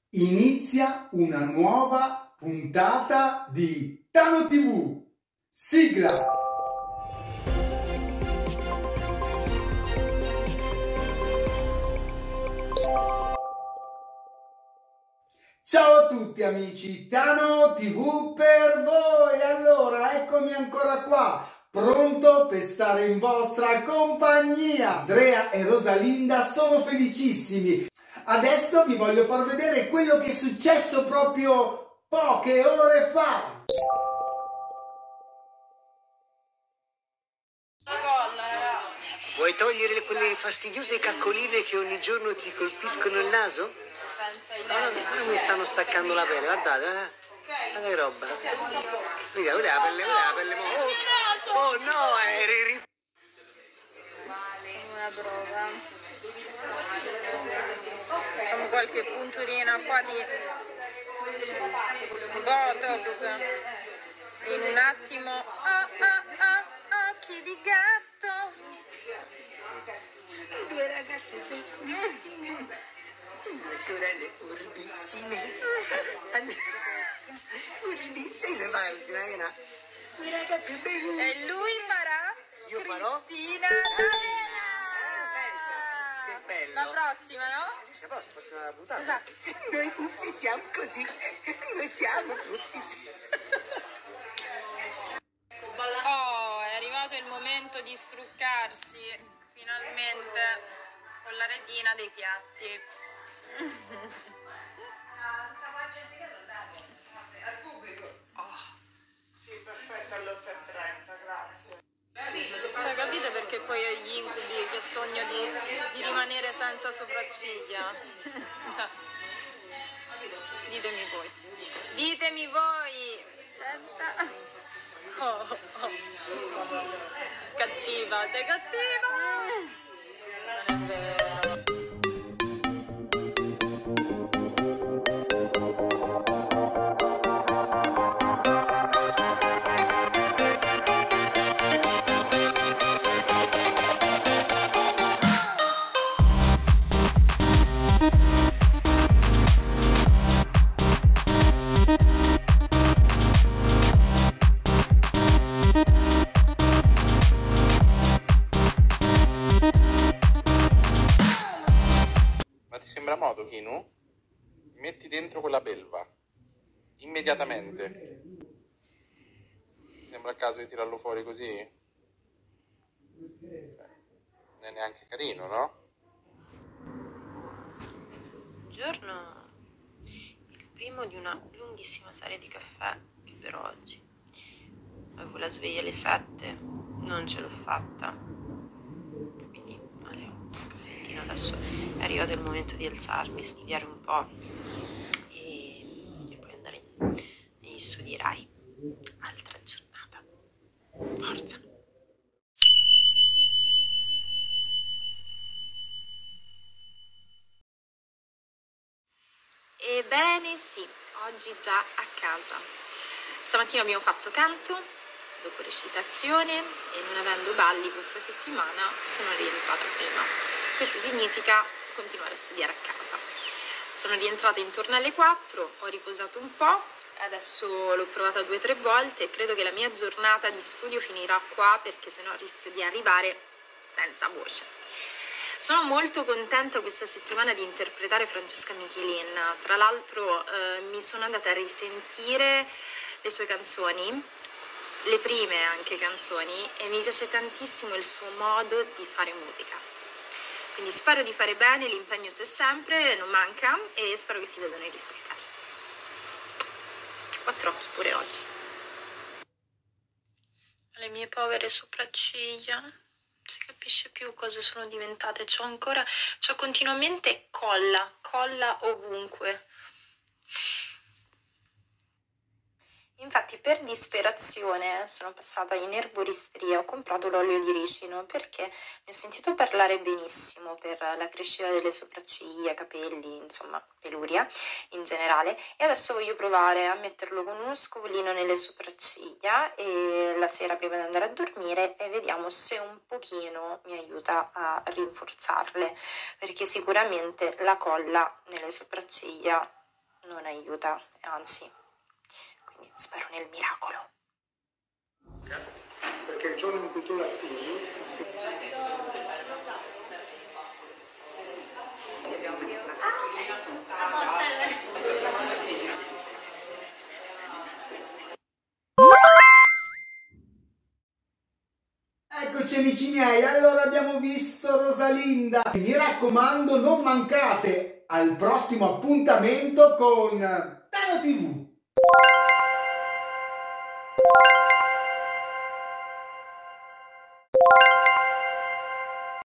Inizia una nuova puntata di Tano TV. Sigla! Ciao a tutti amici, Tano TV per voi! Allora, eccomi ancora qua, pronto per stare in vostra compagnia. Andrea e Rosalinda sono felicissimi. Adesso vi voglio far vedere quello che è successo proprio poche ore fa. Vuoi togliere quelle fastidiose caccoline che ogni giorno ti colpiscono il naso? Ora mi stanno staccando la pelle, guardate, guarda che roba. Vedi la pelle. Oh no, eri... Una prova. Facciamo qualche punturina qua di Botox. In un attimo. Occhi di gatto. Due ragazze bellissime. Due sorelle urbissime. Urbissime, se fai così, due ragazze bellissime. E lui farà? Io farò? Cristina. Pensa, che bello. La prossima, no? Sì, la prossima puntata. Esatto. Noi puffi siamo così. Noi siamo puffi. Oh, è arrivato il momento di struccarsi finalmente con la retina dei piatti. Al pubblico? Oh. Sì, perfetto, all'8:30, grazie. Cioè, capite perché poi ho gli incubi che sogno di rimanere senza sopracciglia? Cioè, ditemi voi. Ditemi voi! Aspetta. Oh. Cattiva, sei cattiva! Non è vero. Sembra modo, Kinu? Metti dentro quella belva immediatamente. Sembra il caso di tirarlo fuori così? Non è neanche carino, no? Buongiorno, il primo di una lunghissima serie di caffè che per oggi. Avevo la sveglia alle 7, non ce l'ho fatta, quindi alle 8 caffettino. Adesso è arrivato il momento di alzarmi, studiare un po' e poi andare negli studi Rai. Altra giornata, forza! Ebbene sì, oggi già a casa. Stamattina abbiamo fatto canto, dopo recitazione, e non avendo balli questa settimana sono rientrata prima. Questo significa continuare a studiare a casa. Sono rientrata intorno alle 4, ho riposato un po', adesso l'ho provata 2 o 3 volte e credo che la mia giornata di studio finirà qua, perché sennò rischio di arrivare senza voce. Sono molto contenta questa settimana di interpretare Francesca Michelin. Tra l'altro mi sono andata a risentire le sue canzoni, le prime anche canzoni, e mi piace tantissimo il suo modo di fare musica. Quindi spero di fare bene, l'impegno c'è sempre, non manca, e spero che si vedano i risultati. 4 occhi pure oggi. Le mie povere sopracciglia. Non si capisce più cosa sono diventate. C'ho continuamente colla ovunque. Infatti per disperazione sono passata in erboristeria, ho comprato l'olio di ricino perché ne ho sentito parlare benissimo per la crescita delle sopracciglia, capelli, insomma peluria in generale, e adesso voglio provare a metterlo con uno scovolino nelle sopracciglia e la sera prima di andare a dormire, e vediamo se un pochino mi aiuta a rinforzarle, perché sicuramente la colla nelle sopracciglia non aiuta, anzi, quindi spero nel miracolo. Perché il giorno in cui tu l'attivi... Eccoci amici miei, allora abbiamo visto Rosalinda. Mi raccomando, non mancate al prossimo appuntamento con Tano TV.